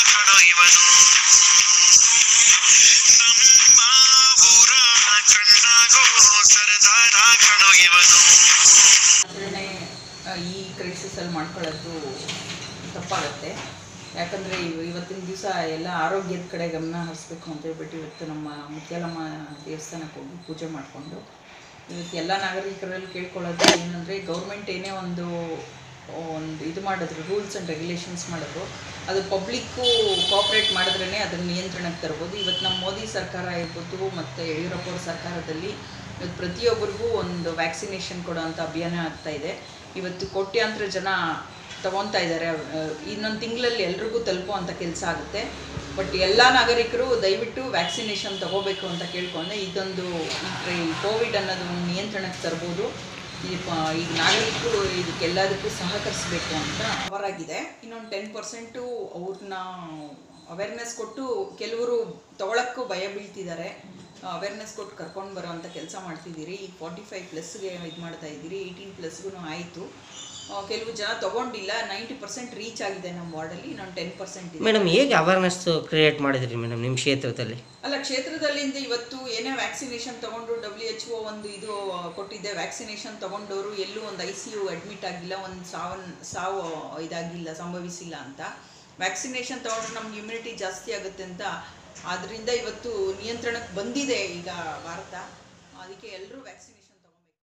ಕಣೋ ಇವನು ನಮ್ಮ ಊರ ಕಣ್ಣಾಗೋ ಸರದಾರ ಕಣೋ ಇವನು. ಈ ಕ್ರೈಸಿಸಲ್ಲಿ ಮಾಡ್ಕೊಳ್ಳೋದು ತಪ್ಪಾಗತ್ತೆ. ಯಾಕಂದರೆ ಇವತ್ತಿನ ದಿವಸ ಎಲ್ಲ ಆರೋಗ್ಯದ ಕಡೆ ಗಮನ ಹರಿಸ್ಬೇಕು ಅಂತ ಹೇಳ್ಬಿಟ್ಟು ಇವತ್ತು ನಮ್ಮ ಮುತ್ಯಾಲಮ್ಮ ದೇವಸ್ಥಾನಕ್ಕೆ ಹೋಗಿ ಪೂಜೆ ಮಾಡಿಕೊಂಡು ಇವತ್ತು ಎಲ್ಲ ನಾಗರಿಕರಲ್ಲಿ ಕೇಳ್ಕೊಳ್ಳೋದು ಏನಂದರೆ ಗೌರ್ಮೆಂಟ್ ಏನೇ ಒಂದು ಇದು ಮಾಡಿದ್ರು, ರೂಲ್ಸ್ ಆ್ಯಂಡ್ ರೆಗ್ಯುಲೇಷನ್ಸ್ ಮಾಡಿದ್ರು, ಅದು ಪಬ್ಲಿಕ್ಕು ಕೋಆಪ್ರೇಟ್ ಮಾಡಿದ್ರೇ ಅದನ್ನು ನಿಯಂತ್ರಣಕ್ಕೆ ತರ್ಬೋದು. ಇವತ್ತು ನಮ್ಮ ಮೋದಿ ಸರ್ಕಾರ ಇರ್ಬೋದು ಮತ್ತು ಯಡಿಯೂರಪ್ಪ ಅವ್ರ ಸರ್ಕಾರದಲ್ಲಿ ಇವತ್ತು ಪ್ರತಿಯೊಬ್ಬರಿಗೂ ಒಂದು ವ್ಯಾಕ್ಸಿನೇಷನ್ ಕೊಡೋ ಅಂಥ ಅಭಿಯಾನ ಆಗ್ತಾಯಿದೆ. ಇವತ್ತು ಕೋಟ್ಯಾಂತರ ಜನ ತಗೊತಾ ಇದ್ದಾರೆ. ಇನ್ನೊಂದು ತಿಂಗಳಲ್ಲಿ ಎಲ್ರಿಗೂ ತಲುಪುವಂಥ ಕೆಲಸ ಆಗುತ್ತೆ. ಬಟ್ ಎಲ್ಲ ನಾಗರಿಕರು ದಯವಿಟ್ಟು ವ್ಯಾಕ್ಸಿನೇಷನ್ ತಗೋಬೇಕು ಅಂತ ಕೇಳ್ಕೊಂಡೆ ಇದೊಂದು ಈ ಕೋವಿಡ್ ಅನ್ನೋದು ನಿಯಂತ್ರಣಕ್ಕೆ ತರ್ಬೋದು. ಈಗ ನಾಗರಿಕರು ಇದಕ್ಕೆಲ್ಲದಕ್ಕೂ ಸಹಕರಿಸಬೇಕು ಅಂತ ಅವರಾಗಿದೆ. ಇನ್ನೊಂದು 10% ಅವ್ರನ್ನ ಅವೇರ್ನೆಸ್ ಕೊಟ್ಟು ಕೆಲವರು ತೊಗೊಳಕ್ಕೂ ಭಯ ಬೀಳ್ತಿದ್ದಾರೆ. ಅವೇರ್ನೆಸ್ ಕೊಟ್ಟು ಕರ್ಕೊಂಡು ಬರೋ ಅಂಥ ಕೆಲಸ ಮಾಡ್ತಿದ್ದೀರಿ. ಈಗ 45+ಗೆ ಇದು ಮಾಡ್ತಾಯಿದ್ದೀರಿ, 18+ಗೂ ಆಯಿತು. ಕೆಲವು ಜನ ತೊಗೊಂಡಿಲ್ಲ. 90% ರೀಚ್ ಆಗಿದೆ ನಮ್ಮ ವಾರ್ಡಲ್ಲಿ. ಇನ್ನೊಂದು 10% ಇದೆ. ಮೇಡಮ್, ಹೇಗೆ ಅವೇರ್ನೆಸ್ ಕ್ರಿಯೇಟ್ ಮಾಡಿದ್ರಿ ಮೇಡಮ್ ನಿಮ್ಮ ಕ್ಷೇತ್ರದಲ್ಲಿ? ಅಲ್ಲ, ಕ್ಷೇತ್ರದಲ್ಲಿಂದ ಇವತ್ತು ಏನೇ ವ್ಯಾಕ್ಸಿನೇಷನ್ ತೊಗೊಂಡು WHO ಒಂದು ಇದು ಕೊಟ್ಟಿದ್ದೆ, ವ್ಯಾಕ್ಸಿನೇಷನ್ ತೊಗೊಂಡವರು ಎಲ್ಲೂ ಒಂದು ICU ಅಡ್ಮಿಟ್ ಆಗಿಲ್ಲ, ಒಂದು ಸಾವು ಇದಾಗಿಲ್ಲ, ಸಂಭವಿಸಿಲ್ಲ ಅಂತ. ವ್ಯಾಕ್ಸಿನೇಷನ್ ತೊಗೊಂಡ್ರೆ ನಮ್ಗೆ ಇಮ್ಯುನಿಟಿ ಜಾಸ್ತಿ ಆಗುತ್ತೆ ಅಂತ. ಆದ್ದರಿಂದ ಇವತ್ತು ನಿಯಂತ್ರಣಕ್ಕೆ ಬಂದಿದೆ ಈಗ ಭಾರತ. ಅದಕ್ಕೆ ಎಲ್ಲರೂ ವ್ಯಾಕ್ಸಿನೇಷನ್